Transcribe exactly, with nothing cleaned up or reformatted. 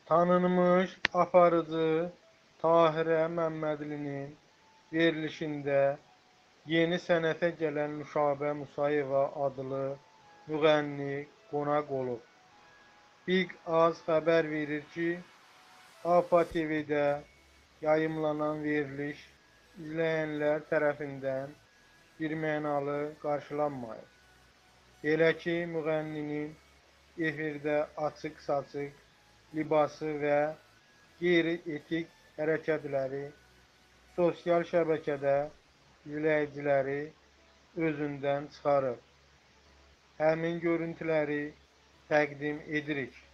Tanınmış aparıcı Tahirə Məmmədlinin verilişində yeni sənətə gələn Nüşabə Musayeva adlı müğənni qonaq olub. Big Az xəbər verir ki, APA T V-də yayımlanan veriliş izləyənlər tərəfindən birmənalı qarşılanmayıb. Belə ki, müğənninin efirdə açıq-saçıq libası və qeyri-etik hərəkətləri sosial şəbəkədə izləyiciləri özündən çıxarıb. Həmin görüntüləri təqdim edirik.